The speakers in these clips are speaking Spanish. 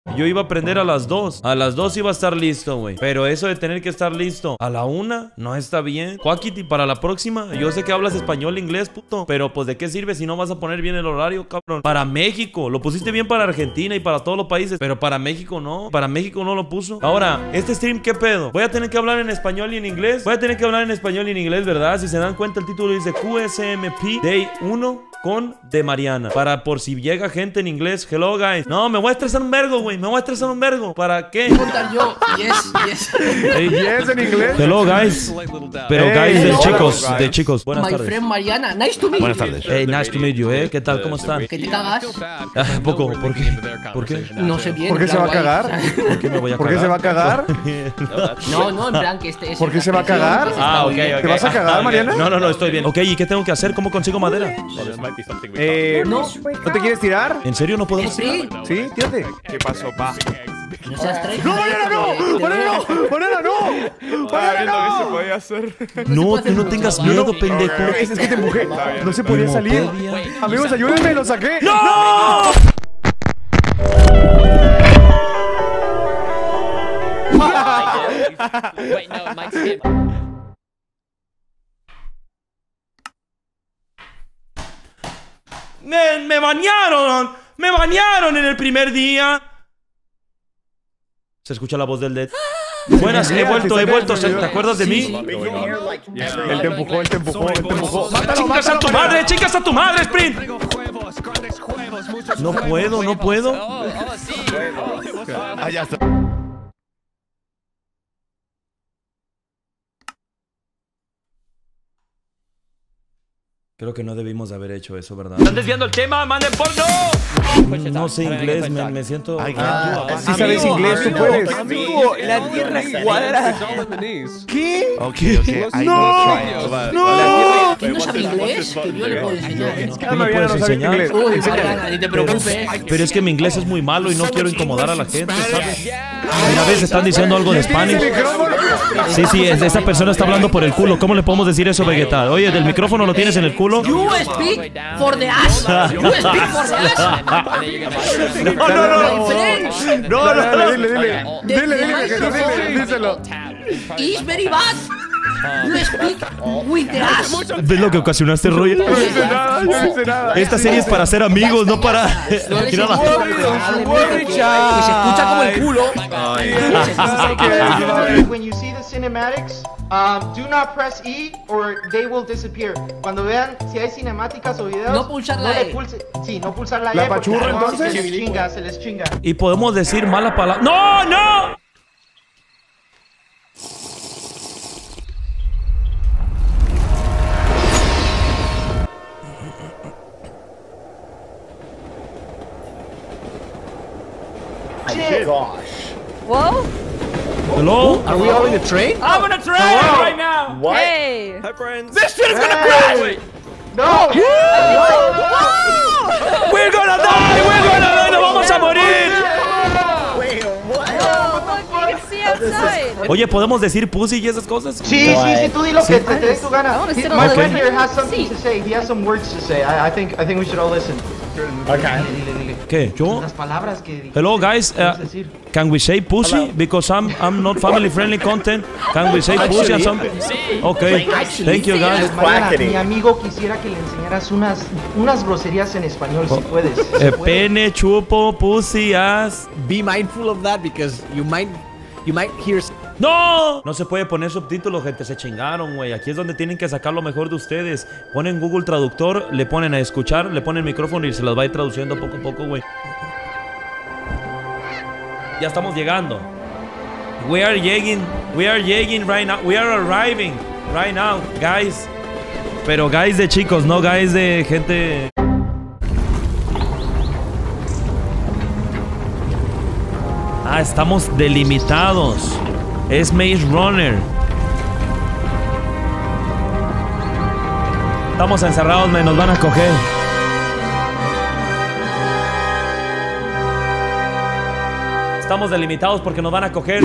Yo iba a aprender a las 2. A las 2 iba a estar listo, güey. Pero eso de tener que estar listo a la 1 no está bien. Quackity, para la próxima. Yo sé que hablas español, inglés, puto. Pero pues, ¿de qué sirve si no vas a poner bien el horario, cabrón? Para México. Lo pusiste bien para Argentina y para todos los países. Pero para México no. Para México no lo puso. Ahora, este stream, ¿qué pedo? Voy a tener que hablar en español y en inglés. Voy a tener que hablar en español y en inglés, ¿verdad? Si se dan cuenta, el título dice QSMP Day 1 con de Mariana. Para por si llega gente en inglés. Hello, guys. No, me voy a estresar un vergo, güey. Me voy a estresar un vergo. ¿Para qué? Contar yo. Yes. Yes en inglés. Hello, guys. Pero guys de chicos. De chicos. Buenas My tardes. friend Mariana. Nice to meet you. Buenas tardes. Hey, nice to meet you, ¿Qué tal? ¿Cómo están? ¿Que te cagas? Poco. ¿Por qué? ¿Por qué? No sé bien. ¿Por qué en se va a plan, cagar? guay. ¿Por qué me voy a ¿Por cagar? qué se va a cagar? No, en plan que este es. ¿Por qué se va a cagar? Ah, ok. ¿Te vas a cagar, Mariana? No, estoy bien. Ok, ¿y qué tengo que hacer? ¿Cómo consigo madera? ¿No te quieres tirar? ¿En serio no podemos Sí. Sí, tírate. ¿Qué pasó, pa? No seas traidor. ¡No, Mariana, no! ¡Mariana, no! ¡Mariana, no! ¡Mariana, ¿Qué se no! podía hacer? No, tú no tengas miedo, pendejo. Es que te empujé. No se podía salir. Amigos, ayúdenme, lo saqué. ¡No! Wait, no, Mike's skip. Me bañaron. Me bañaron en el primer día. Se escucha la voz del Dead. Buenas, he vuelto. ¿Te acuerdas de mí? Él te empujó. ¡Chicas a tu madre! ¡Chicas a tu madre, Sprint! No puedo. Oh, sí. Ah, ya está. Creo que no debimos haber hecho eso, ¿verdad? Están desviando el tema, manden porno. No sé inglés, me siento... Si sabes inglés, tú puedes. Amigo, la tierra es cuadrada. ¿Qué? Ok. ¡No! ¿Quién no sabe inglés? Que yo le puedo enseñar. ¿Tú me puedes enseñar? Uy, Mariana, ni te preocupes. Pero es que mi inglés es muy malo y no quiero incomodar a la gente, ¿sabes? Una vez están diciendo algo de Spanish. Sí, esa persona está hablando por el culo. ¿Cómo le podemos decir eso, Vegeta? Oye, ¿del micrófono lo tienes en el culo? You speak for the ass. You speak for the ass. Dile, díselo. It's very bad. You speak with the ass. ¿Ves lo que ocasionaste, Roger? No dice nada. Esta serie es para ser amigos, no para... tirar la- Que se escucha como el culo. When you see the cinematics, do not press E or they will disappear. Cuando vean si hay cinemáticas o videos, No pulsar la le E. sí, no pulsar la ¿La E. porque apachurra, si no, entonces? Se les chinga. Y podemos decir mala palabra. ¡No! Whoa! Hello? Are we all in the train? I'm on a train right now. Hey! This shit is gonna crash. No. We're gonna die, nos vamos a morir. Oh, look, you can see outside! Oye, ¿podemos decir pussy y esas cosas? Sí, tú di lo que te dé tu gana. wanna sit on My the friend train. here has something to say. He has some words to say. I think we should all listen. Dile. ¿Qué? ¿Yo? Las palabras que Hello, guys. decir. Can we say pussy? Because I'm not family-friendly content. Can we say pussy and something? Okay. Thank you, guys. Mariana, mi amigo quisiera que le enseñaras unas groserías en español, si puedes. Si puedes. Pene, chupo, pussy, ass. Be mindful of that because you might hear. ¡No! No se puede poner subtítulos, gente. Se chingaron, güey. Aquí es donde tienen que sacar lo mejor de ustedes. Ponen Google Traductor, le ponen a escuchar, le ponen micrófono y se las va a ir traduciendo poco a poco, güey. Ya estamos llegando. We are llegando right now. We are arriving right now, guys. Pero guys de chicos, no guys de gente... Ah, estamos delimitados. Es Maze Runner. Estamos encerrados, nos van a coger. estamos delimitados porque nos van a coger.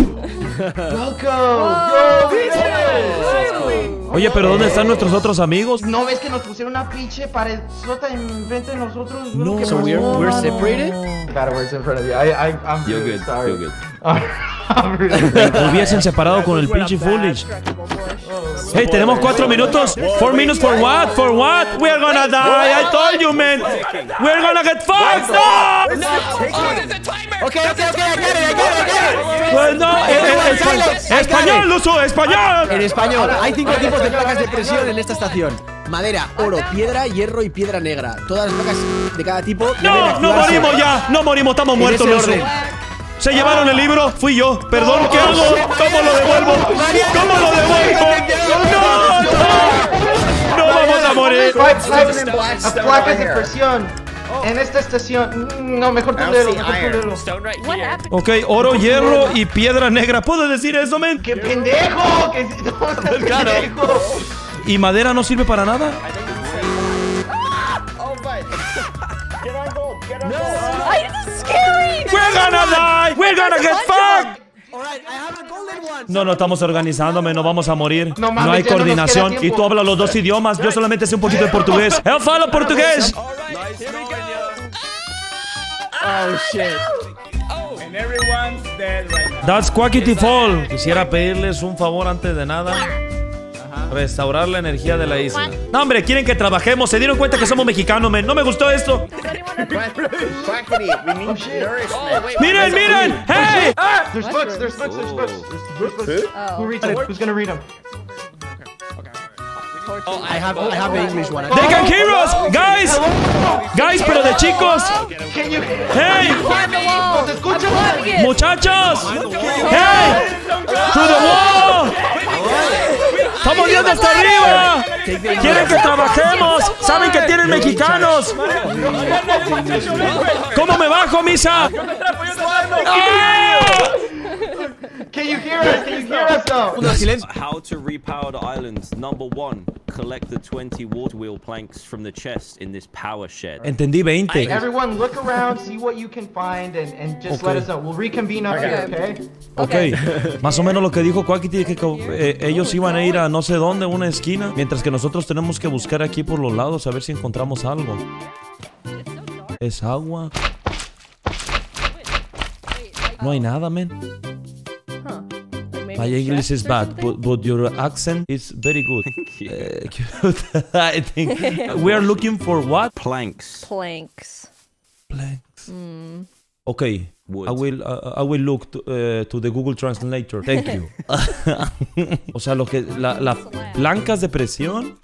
Oye, pero ¿dónde están nuestros otros amigos? ¿No ves que nos pusieron una pinche paredota enfrente de nosotros? No. So we're separated? Bad words in front of you. I'm You're really good. sorry. You're good. I'm really Me hubiesen separado con el pinche Foolish. Hey, tenemos 4 minutos. 4 minutes for what? For what? We're gonna die. I told you, man. We're gonna get fucked. No. Okay, I get it. Pues no, español, Luso, español. En español, hay 5 tipos de placas de presión en esta estación. Madera, oro, piedra, hierro y piedra negra. Todas las placas de cada tipo deben No activarse. morimos ya. No morimos, estamos muertos, ese Luso. orden. Se llevaron el libro, fui yo. Perdón, ¿qué hago? ¿Cómo lo devuelvo? ¿Cómo lo devuelvo? No vamos a morir. Las placas de presión en esta estación. No, mejor tú léelo, mejor tú léelo. What happened? Ok, oro, hierro y piedra negra. ¿Puedo decir eso, men? ¡Qué pendejo! ¡Que no estás pendejo! ¿Y madera no sirve para nada? Ay, this is scary. We're gonna die. We're gonna get fucked. Alright, I have a golden one. No estamos organizándome, no vamos a morir. No No mames, hay ya no nos coordinación. queda Y tiempo. tú hablas los 2 idiomas. Yo solamente sé un poquito de portugués. Yo falo portugués. Oh shit. And everyone's dead right now. That's Quackity Fall. Quisiera pedirles un favor antes de nada. Restaurar la energía de la isla. No, hombre, quieren que trabajemos. Se dieron cuenta que somos mexicanos, men. No me gustó esto. Miren, miren. Hey. There's books, there's books, there's books. There's books. Oh. Who reads them? Who's gonna read them? I have the English one. They can hear us, guys. Guys, pero de chicos. Can you... Hey, Climb the wall. ¡Nos escuchan! I'm climbing it. muchachos. Hey, to the wall. Estamos viendo hasta arriba. Quieren que trabajemos. Saben que tienen mexicanos. ¿Cómo me bajo, misa? ¡Ah! Can you hear us? Can you hear us though? How to repower the islands. Number 1, collect the 20 water wheel planks from the chest in this power shed. Entendí 20. Everyone look around, see what you can find, and just let us know. We'll reconvene up here, okay? Ok, más o menos lo que dijo Quackity es que ellos iban a ir a no sé dónde, una esquina, mientras que nosotros tenemos que buscar aquí por los lados a ver si encontramos algo. ¿Es agua? No hay nada, man. My English is bad, but your accent is very good. I think we are looking for what? Planks. Planks. Planks. Okay, I will look to the Google Translator. Thank you. O sea, lo que las blancas de presión.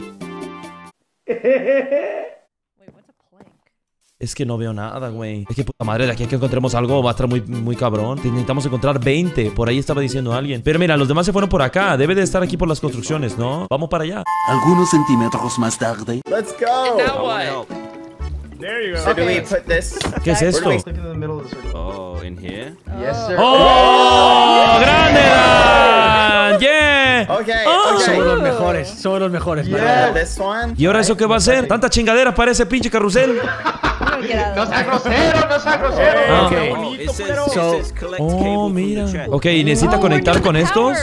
Es que no veo nada, güey. Es que puta madre, de aquí a que encontremos algo va a estar muy cabrón. Necesitamos encontrar 20. Por ahí estaba diciendo alguien. Pero mira, los demás se fueron por acá. Debe de estar aquí por las construcciones, ¿no? Vamos para allá. Algunos centímetros más tarde. Let's go. Now what? There you go. So do we put this? ¿Qué es esto? Look in the middle of the circle. Oh, in here? Yes, sir. ¡Oh! ¡Grande, Dan! ¡Yeah! Okay. Somos los mejores, somos los mejores. Yeah. This one. ¿Y ahora eso qué va a hacer? ¿Tanta chingadera para ese pinche carrusel? No seas grosero, no seas grosero. Ah. Oh, it says collect cable Oh, from mira. the chest. Ok, ¿y necesita conectar con estos?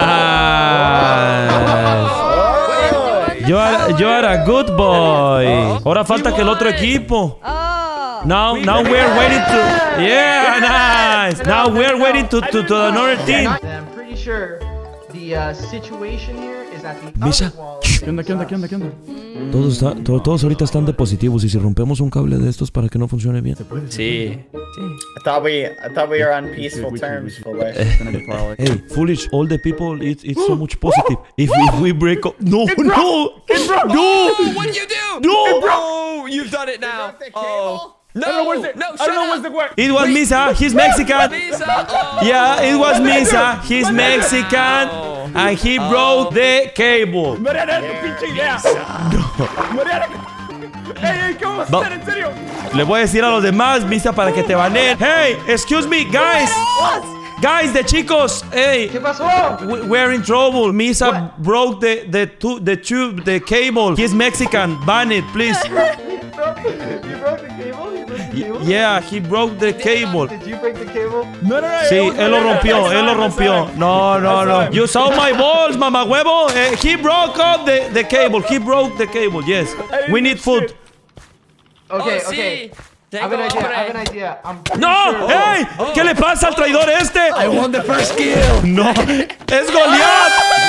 You are a good boy. Ahora falta que el otro equipo. Oh. Now we're waiting to. Yeah, nice. Now we're waiting to another team. I'm pretty sure the situation here is at the Misa. other wall. ¿Qué onda, qué onda, qué onda, qué onda? Todos ahorita están de positivos. ¿Y si rompemos un cable de estos para que no funcione bien? Sí. I thought we were on peaceful terms, Foolish. Hey, Foolish, all the people, it's so much positive. If we break up... No! No! What did you do? No! Oh, you've done it now. Oh. No, shut up. It was Misa, he's Mexican. Misa. Oh. Yeah, it was Misa, he's Mexican. And he broke the cable. Mariana, tu pinche idea. Mariana. Hey, ¿qué vamos a hacer? En serio. Le voy a decir a los demás, Misa, para que te baneen. Hey, excuse me, guys. Guys, de chicos. Hey. ¿Qué pasó? We're in trouble. Misa broke the cable. He's Mexican. Ban it, please. You broke the cable? You broke the cable? Yeah, he broke the cable. Did you break the cable? No. Sí, él lo rompió. No. You saw my balls, mamá huevo. He broke up the cable. He broke the cable. Yes. We need food. Okay. I have an idea. ¡No! ¡Hey! ¿Qué le pasa al traidor este? I won the first kill. ¡No! ¡Es Goliat!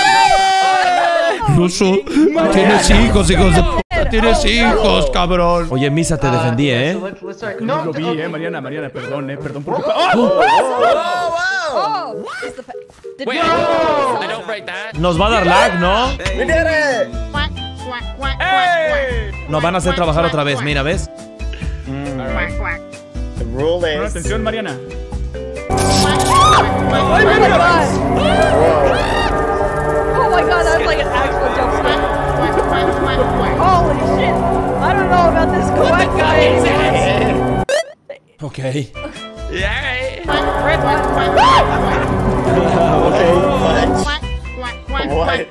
Ruso, tienes hijos de puta. Tienes hijos, cabrón. Oye, Misa, te defendí, ¿eh? Let's start. No No, lo vi, Mariana, perdón por... Nos va a dar lag, ¿no? We did it! Nos van a hacer trabajar otra vez, mira, ¿ves? The rule Pon is... atención, Mariana. Oh my god, that was like an actual jump scare. Holy shit! I don't know about this quack guy. Ok. What?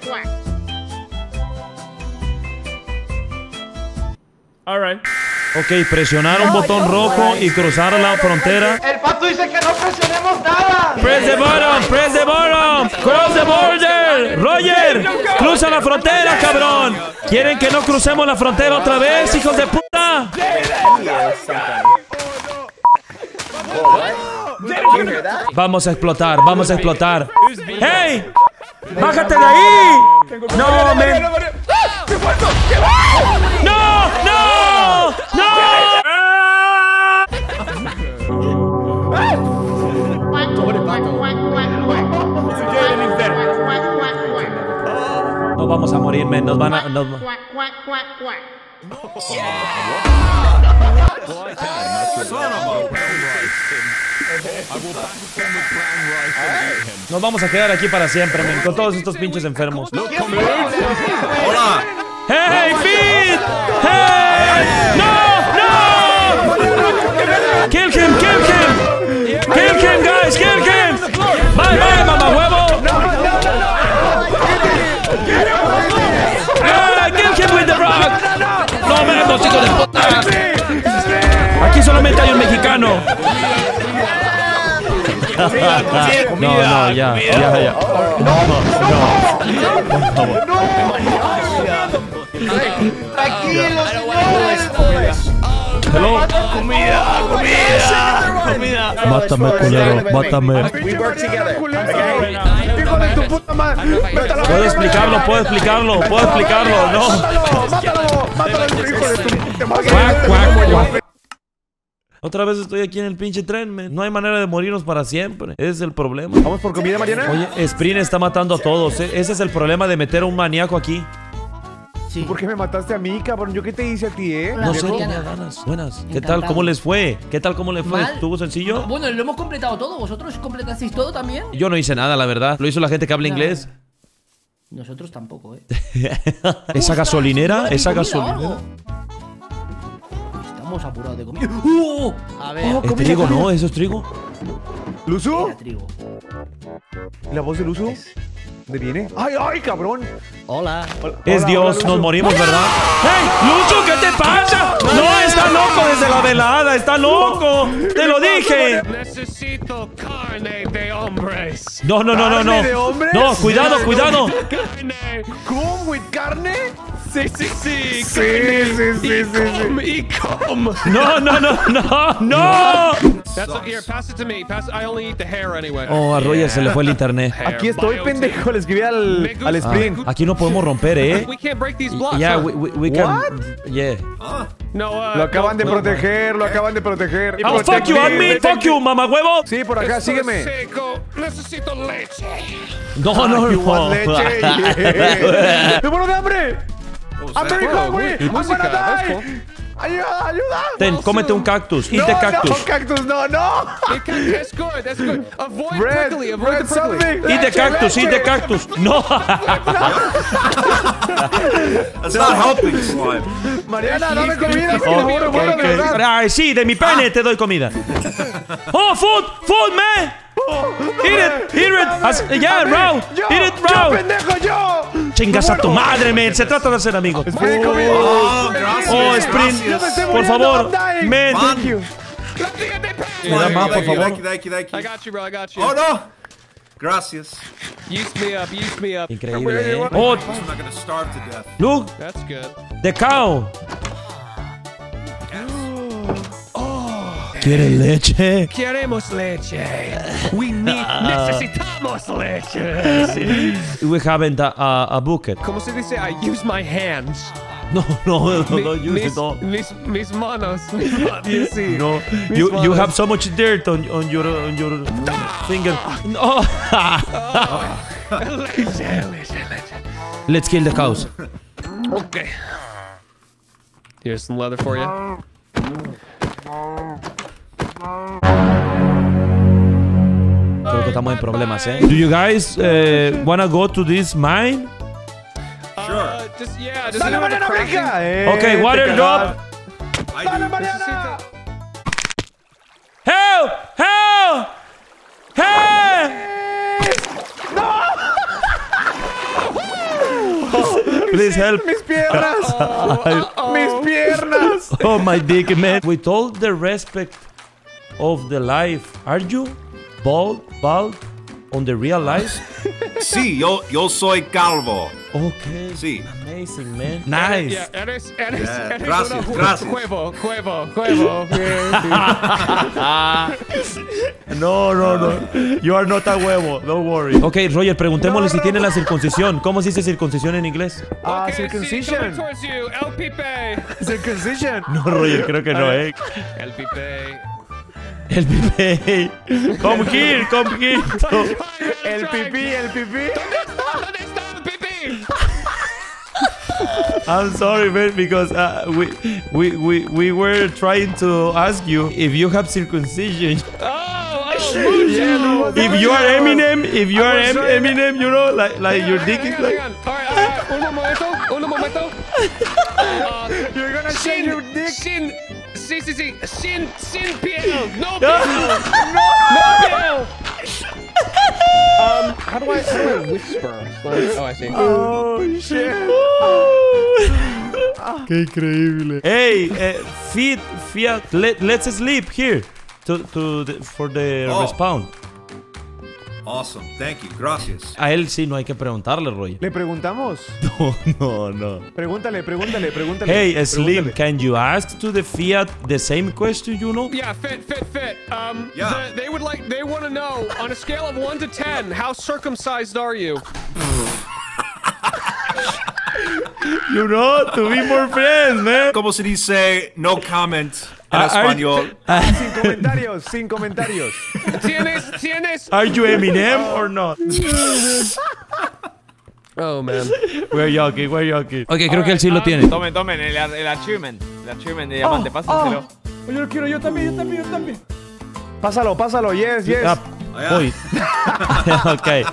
All right. Ok, presionar un botón rojo y cruzar la frontera. El pato dice que no presionemos nada. Press the button. Cross the border. Roger, cruza la frontera, cabrón. ¿Quieren que no crucemos la frontera otra vez, hijos de puta? Vamos a explotar. ¡Hey! ¡Bájate de ahí! ¡No, men! ¡No! No vamos a morir, men. Nos van a... Nos vamos a quedar aquí para siempre, men, con todos estos pinches enfermos. Hola. ¡Hey, Feed! ¡Hey! ¡No! ¡Kill him, guys! ¡Kill him! ¡Bye, mamá huevo! ¡Kill him with the rock! ¡No vemos, hijos de puta! Aquí solamente hay un mexicano. No, ya. Tranquilos, Hello. Comida. Mátame, culero, mátame. We work together. Hijo de tu puta madre. Puedo explicarlo, no. Mátalo, hijo de tu puta madre. Cuac. Otra vez estoy aquí en el pinche tren, man. No hay manera de morirnos para siempre. Ese es el problema. ¿Vamos por comida, Mariana? Oye, Sprint está matando a todos, ¿eh? Ese es el problema de meter a un maníaco aquí. ¿Tú por qué me mataste a mí, cabrón? ¿Yo qué te hice a ti, No sé, Mariana. tenía ganas. Buenas. ¿Qué Encantado. tal? ¿Cómo les fue? Mal. ¿Estuvo sencillo? Bueno, lo hemos completado todo. ¿Vosotros completasteis todo también? Yo no hice nada, la verdad. Lo hizo la gente que habla inglés. Nosotros tampoco, ¿Esa gasolinera? ¿Hay ¿Esa comida o gasolinera? algo? Estamos apurados de comida. A ver, ¿Es trigo? No, eso es trigo. ¿Luzu? era trigo. ¿La voz de Luzu? ¿Dónde viene? ¡Ay, cabrón! Hola. Es Hola, Dios, Luzu. nos morimos, ¿verdad? ¡Hey! ¡Lucho, qué te pasa! ¡No, está loco desde la velada! ¡Está loco! ¡Te lo dije! Necesito carne de hombres. No. ¿Carne de hombres? No, cuidado. Carne. ¿Cum with carne? Sí. Com. No. That's here. Pass it to me. I only eat the hair anyway. Oh, a Roger se le fue el internet. Aquí estoy, pendejo. Le escribí al sprint. Aquí no podemos romper, ¿eh? We can't break these blocks. Yeah, huh? we can... Yeah. No. Lo acaban de proteger, Oh, fuck you, admin. Fuck you, mamá huevo. Sí, por acá, sígueme. Seco. Necesito leche. No. You want leche? Yeah. ¡Me muero de hambre! I'm very hungry! I'm gonna die! ¡Ayuda! Ten, cómete un cactus. Eat the cactus. No, cactus, no! That's good. Avoid Bread, prickly. Avoid bread, the prickly. something! Eat the cactus. No. That's not helping, slime. Mariana, dame comida, por favor, me muero de verdad. Ay, sí, de mi pene te doy comida. Oh, food, man. Eat it. Yeah, raw. Eat it raw. ¡Yo, pendejo, yo! Chingas a tu madre, man. Se trata de ser amigos. Oh, gracias. Oh, Sprint, Yo me estoy por muriendo, favor, I'm dying. man. Thank you. Me da más, por favor. Thank you. I got you, bro. I got you. Oh, no. Gracias. Use me up. Use me up. Increíble, ¿eh? Oh, I'm not gonna starve to death. look, That's good. the cow. ¿Quiere leche? Queremos leche. Necesitamos leche. Sí. We haven't a bucket. ¿Cómo se dice? I use my hands. No, use it all. Mis manos. You see. No, Mis you manos. have so much dirt on your finger. No. Leche. Let's kill the cows. Okay. Here's some leather for you. Creo que estamos en problemas, ¿eh? Do you guys wanna go to this mine? Just ¡Dale, Mariana, brinca! Okay, water drop. ¡Dale, Mariana! Help! Help! Help! Please help. ¡Mis piernas! ¡Mis piernas! Oh my dick, man. With all the respect of the life, are you bald on the real life? Sí, yo soy calvo. Okay. Sí. Amazing, man. Nice. Yeah, eres Gracias, gracias. Huevo. No. You are not a huevo. Don't worry. Okay, Roger, preguntémosle si tiene la circuncisión. ¿Cómo se dice circuncisión en inglés? Circumcision. Towards you, El Pipe. Circumcision. No, Roger, creo que no, El Pipe. El pipe. Come here. El pipí. ¿Dónde está el Pipe? I'm sorry, man, because we were trying to ask you if you have circumcision. If you are Eminem, you know, like your dick is like. Alright, un momento. You're gonna shave your dick. Sin piel. No piel. How do I whisper? Oh, I see. Oh, shit. Qué increíble. Hey, Fiat, let's sleep here for the respawn. Awesome. Thank you. Gracias. A él sí no hay que preguntarle, Roy. ¿Le preguntamos? No. Pregúntale. Hey, Slim, can you ask to the Fiat the same question, you know? Yeah, fit. Yeah. They want to know, on a scale of 1 to 10, how circumcised are you? You know, to be more friends, man. ¿Cómo se dice no comment en español? Sin comentarios. ¿Tienes? Are you Eminem or not? Oh, man. We're joking. Okay, creo que él sí lo tiene. Tomen, el achievement. El achievement de diamante, pásaselo. Yo lo quiero, yo también. Pásalo, yes. Voy. Ok.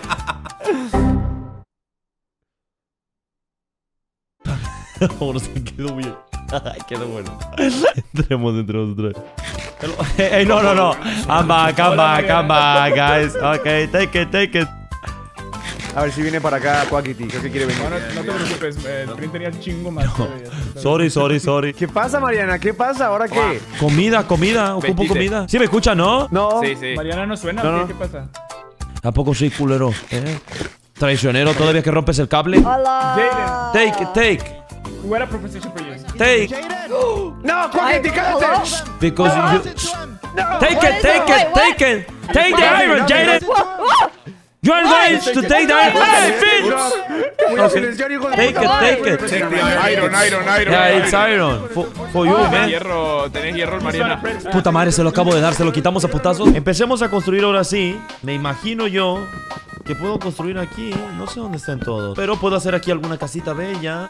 Ahora sí quedó bien. Quedó bueno. Entremos. Hey, no. I'm back, guys. Okay, take it. A ver si viene para acá, Quackity. Creo que quiere venir. No te preocupes, el print tenía chingo más. Sorry. ¿Qué pasa, Mariana? ¿Qué pasa? ¿Ahora qué? Comida. Ocupo comida. ¿Sí me escucha, no? No. Sí. Mariana no suena. No. ¿Qué pasa? ¿A poco soy culero? Traicionero, todavía que rompes el cable. Hola. Take. What a proposition for you. Take. No, Quackity, cállate. Because you. Take it. Take the iron, Jaden. You are going to take the iron. Hey, Finn! Take it. Take the iron. Iron. Yeah, it's iron. For you, man. Tenés hierro, Mariana. Puta madre, se lo acabo de dar, se lo quitamos a putazos. Empecemos a construir ahora sí. Me imagino yo que puedo construir aquí. No sé dónde están todos, pero puedo hacer aquí alguna casita bella.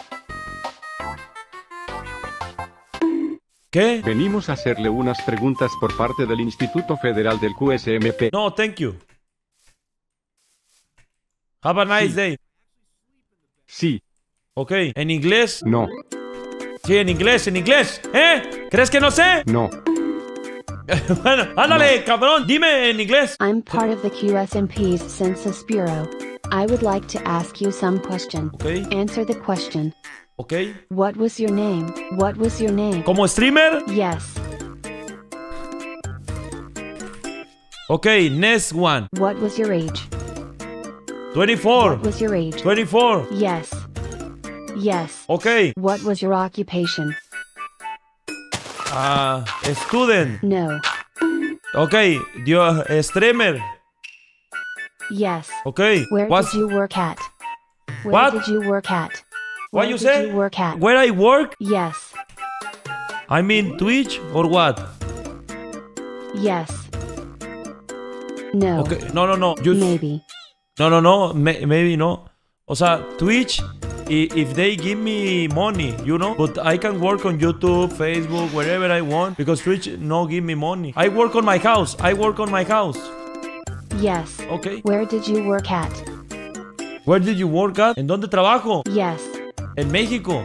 ¿Qué? Venimos a hacerle unas preguntas por parte del Instituto Federal del QSMP. No, thank you. Have a nice day. Sí. Ok, ¿en inglés? No. Sí, en inglés. ¿Crees que no sé? No. Bueno, ándale, cabrón, dime en inglés. I'm part of the QSMP's Census Bureau. I would like to ask you some question. Okay. Answer the question. Ok. What was your name? ¿Como streamer? Yes. Okay, next one. What was your age? 24. What was your age? 24. Yes. Yes. Okay. What was your occupation? Student. No. Okay, streamer. Yes. Okay. Where What's... did you work at? Where What? did you work at? What Where you did say? you work at? Where I work? Yes. I mean Twitch or what? Yes. No. Okay. No. Just... Maybe. No. Maybe no. O sea, Twitch, if they give me money, you know, but I can work on YouTube, Facebook, wherever I want, because Twitch no give me money. I work on my house. Yes. Okay. Where did you work at? Where did you work at? ¿En dónde trabajo? Yes. En México.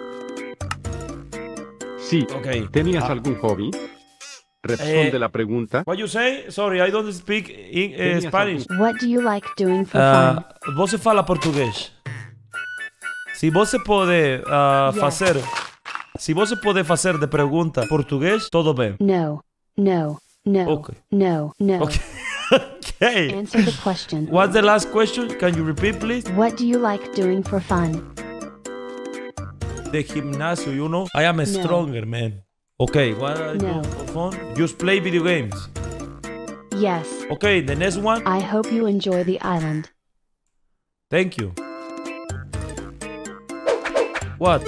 Sí. Okay. ¿Tenías algún hobby? Responde la pregunta. What you say? Sorry, I don't speak Spanish. What do you like doing for fun? Você fala português? Se você pode fazer... Se você pode fazer de pergunta português, tudo bem. No. Okay. No. Okay. Okay. Answer the question. What's the last question? Can you repeat, please? What do you like doing for fun? The gimnasio, you know? I am stronger, man. Okay, what I do for fun? Just play video games. Yes. Okay, the next one. I hope you enjoy the island. Thank you. What?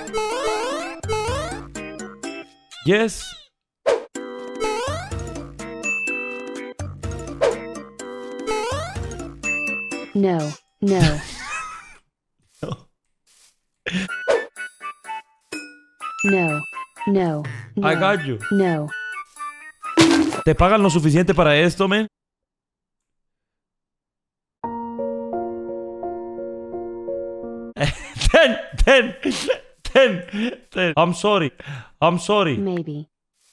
Yes. No. No. I got you. No. ¿Te pagan lo suficiente para esto, man? Ten. I'm sorry. Maybe.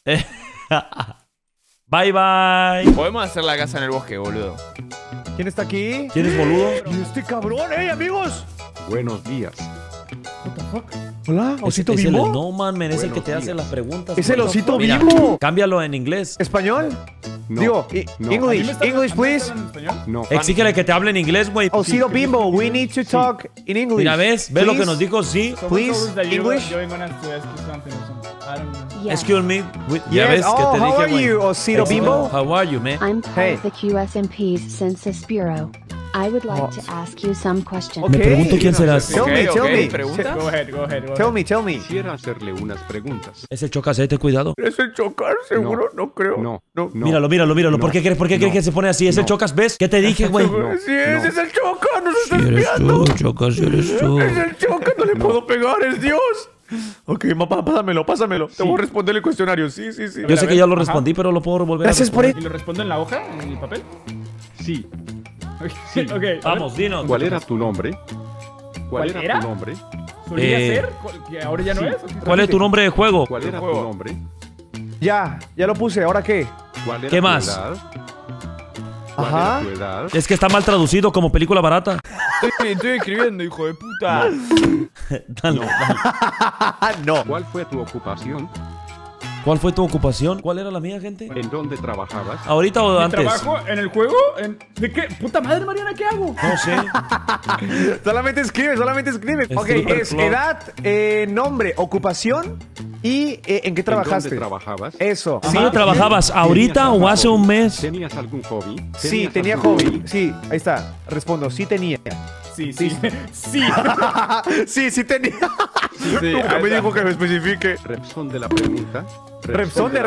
Bye. Podemos hacer la casa en el bosque, boludo. ¿Quién está aquí? ¿Quién es boludo? ¿Y este cabrón, amigos? Buenos días. What the fuck? Hola, ¿Osito es Bimbo? No, man, es el que te hace las preguntas. Es el Osito Mira, Bimbo. Cámbialo en inglés. ¿Español? No. Digo, No. English, please. No. Exígele que te hable en inglés, güey. Osito Bimbo, we need to talk in English. Mira, ¿ves lo que nos dijo? Sí. Please, English. Excuse me. Ya Yes. ves que te How dije, are güey. you, Osito Bimbo? How are you, man? I'm part of the QSMP's Census Bureau. I would like to ask you some questions. Me pregunto quién serás. Tell me. ¿Pregunta? Go ahead. Tell me. Quisiera hacerle unas preguntas. Es el chocacete, cuidado. ¿Es el chocar, seguro? No creo. No. Míralo. ¿Por qué crees que se pone así? Es el chocas, ¿ves? ¿Qué te dije, güey? Sí, ese es el chocar, nos está espiando. Chocas, eres tú. Es el chocar, no le puedo pegar, es Dios. Ok, pásamelo. Te voy a responder el cuestionario. Sí. Yo sé que ya lo respondí, pero lo puedo volver a responder. ¿Y lo respondo en la hoja? ¿En el papel? Sí. Ok. Vamos, dinos. ¿Cuál era tu nombre? ¿Cuál era? tu nombre? ¿Solía ser? ¿Que ahora ya no es? ¿Cuál es tu nombre de juego? ¿Cuál era tu nombre? Ya lo puse. ¿Ahora qué? ¿Cuál era ¿Qué tu más? edad? ¿Cuál Ajá. era tu edad? Es que está mal traducido como película barata. Estoy escribiendo, hijo de puta. Dale. No. ¿Cuál fue tu ocupación? ¿Cuál fue tu ocupación? ¿Cuál era la mía, gente? ¿En dónde trabajabas? ¿Ahorita o antes? ¿Trabajo en el juego? ¿De qué? Puta madre, Mariana, ¿qué hago? No sé. Solamente escribe. Ok, es club. edad, nombre, ocupación y en qué trabajaste. ¿En dónde trabajabas? Eso. ¿Dónde trabajabas? ¿Ahorita o hace un mes? ¿Tenías algún hobby? Sí, tenía hobby. Sí, ahí está. Respondo, sí tenía. Sí. Sí tenía. Nunca me dijo que me especifique. Responde la pregunta. Repsonde.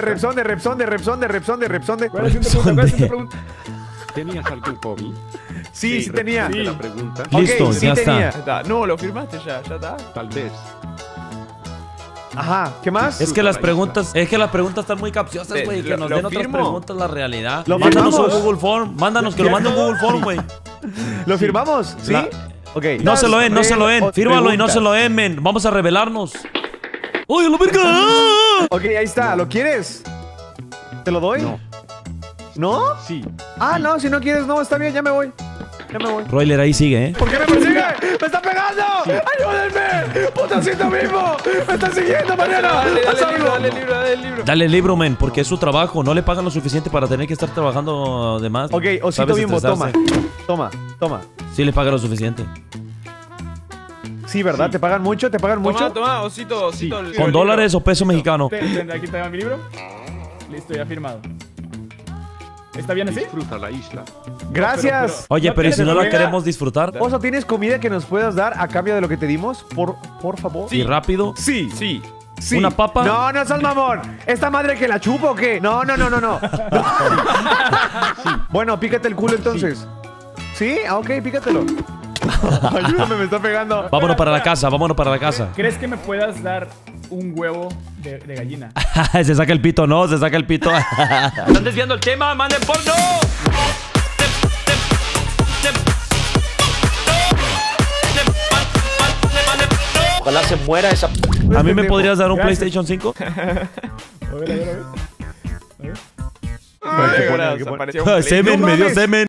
¿Cuál es tu pregunta? ¿Tenías algún hobby? Sí tenía. Responde la pregunta. Listo, sí ya tenía. está. No, lo firmaste ya está. Tal vez. Ajá, ¿qué más? Es que las preguntas están muy capciosas, güey. Que nos den otras firmo. preguntas la realidad. ¿Lo Mándanos un firmamos? Google Form. Mándanos que lo mande un Google Form, güey. ¿Lo firmamos? ¿Sí? Ok. No se lo den. Fírmalo y no se lo den, men. Vamos a revelarnos. ¡Oye, la verga! Ok, ahí está. ¿Lo quieres? ¿Te lo doy? No. ¿No? Sí. Ah, no, si no quieres, no, está bien, ya me voy. Ya me voy. Royler ahí sigue, ¿Por qué me persigue? ¡Me está pegando! ¡Ayúdenme! ¡Putacito mismo! ¡Me está siguiendo, Mariana! Dale el libro. Dale el libro, men, porque es su trabajo. No le pagan lo suficiente para tener que estar trabajando de más. Ok, Osito ¿Sabes Bimbo, toma. estresarse? Toma. Sí le paga lo suficiente. Sí, ¿verdad? ¿Te pagan mucho? ¿Te pagan mucho? Toma, Osito. ¿Con dólares o peso mexicano? Aquí te va mi libro. Listo, ya firmado. ¿Está bien así? Disfruta la isla. Gracias. Oye, pero ¿y si no la queremos disfrutar? Oso, ¿tienes comida que nos puedas dar a cambio de lo que te dimos? Por favor. ¿Y rápido? Sí. ¿Una papa? No, no seas mamón. ¿Esta madre que la chupo o qué? No. Bueno, pícate el culo entonces. ¿Sí? Ah, ok, pícatelo. Ayúdame, me está pegando. Vámonos para la casa. ¿Crees que me puedas dar un huevo de gallina? Se saca el pito, no, se saca el pito. Están desviando el tema, manden porno. Ojalá se muera esa. ¿A mí me podrías dar un PlayStation 5? A ver. Qué bueno. Apareció un Semen, me dio semen.